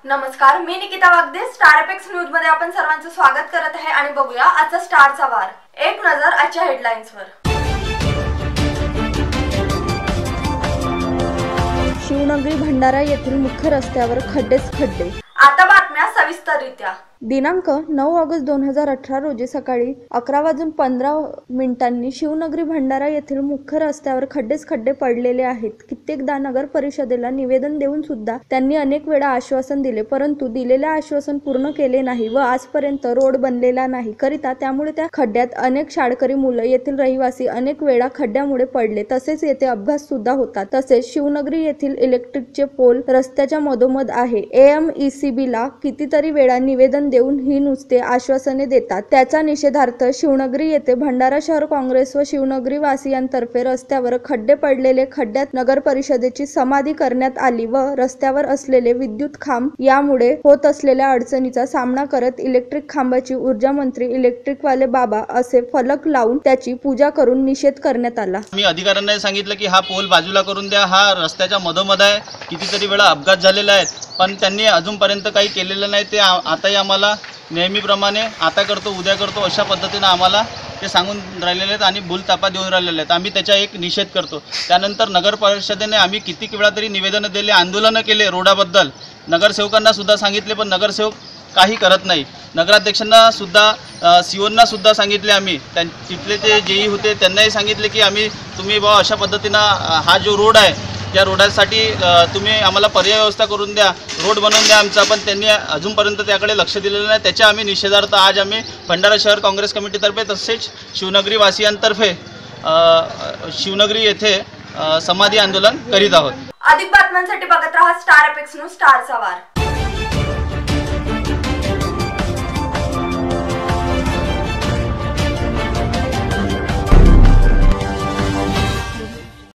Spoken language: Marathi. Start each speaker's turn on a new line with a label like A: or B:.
A: नमस्कार, मी Nikita Wagde. Star Apex News मध्ये आपण सर्वांचं स्वागत करत आहे आणि बघूया आजचा स्टारचा वार। एक नजर आजच्या हेडलाईन्सवर।
B: शिवनगरी भंडारा येथील मुख्य रस्त्यावर खड्डेच खड्डे।
A: आता बातम्या सविस्तररित्या।
B: दिनांक 9 ऑगस्ट 2018 रोजी सकाळी 11:15 शिवनगरी भंडारा येथील मुख्य रस्त्यावर खड्डेच खड्डे पडलेले आहेत। कित्येकदा नगर परिषदेला निवेदन देऊन सुद्धा त्यांनी अनेक वेळा आश्वासन दिले, परंतु दिलेले आश्वासन पूर्ण केले नाही व आजपर्यंत रोड बनलेला नाही करिता त्यामुळे त्या खड्ड्यात अनेक शाळकरी मुलं, येथील रहिवासी अनेक वेळा खड्ड्यामुळे पडले, तसेच येथे अपघात सुद्धा होतात। तसेच शिवनगरी येथील इलेक्ट्रिकचे पोल रस्त्याच्या मधोमध आहे। AMECBला कितीतरी वेळा निवेदन देऊन ही नुसते आश्वासने देतात। त्याचा निषेधार्थ शिवनगरी येथे भंडारा शहर काँग्रेस व शिवनगरी वासियांतर्फे रस्त्यावर खड्डे पडलेले खड्ड्यात नगर परिषदेची समाधी करण्यात आली व रस्त्यावर असलेले विद्युत खांब यामुळे होत असलेल्या अडचणीचा सामना करत इलेक्ट्रिक खांबाची ऊर्जा मंत्री इलेक्ट्रिकवाले बाबा असे फलक लावून त्याची पूजा करून निषेध करण्यात आला।
C: मी अधिकाऱ्यांना सांगितलं की हा पोल बाजूला करून द्या, हा रस्त्याच्या मधोमध आहे, कितीतरी वेळा अपघात झालेला आहेत, पण त्यांनी अजूनपर्यंत काही केलेलं नाही। ते आताही आम्हाला नेहमीप्रमाणे आता करतो उद्या करतो अशा पद्धतीने आम्हाला ते सांगून राहिलेले आहेत आणि भूलथापा देऊन राहिलेले आहेत। आम्ही त्याचा एक निषेध करतो। त्यानंतर नगर परिषदेने आम्ही किती वेळा तरी निवेदनं दिले, आंदोलनं केले रोडाबद्दल, नगरसेवकांना सुद्धा सांगितले, पण नगरसेवक काही करत नाही। नगराध्यक्षांना सुद्धा COना सुद्धा सांगितले आम्ही, तिथले ते जेई होते त्यांनाही सांगितले की तुम्ही बा अशा पद्धतीनं हा जो रोड आहे त्या रोडासाठी तुम्ही आम्हाला पर्याय व्यवस्था करून द्या, रोड बनवून द्या आमचा, पण त्यांनी अजूनपर्यंत त्याकडे लक्ष दिलेलं नाही। त्याच्या आम्ही निषेधार्थ आज आम्ही भंडारा शहर काँग्रेस कमिटीतर्फे तसेच शिवनगरी वासियांतर्फे शिवनगरी येथे समाधी आंदोलन करीत आहोत।
A: अधिक बातम्यांसाठी बघत राहा स्टार एपेक्स न्यूज, स्टारचा वार।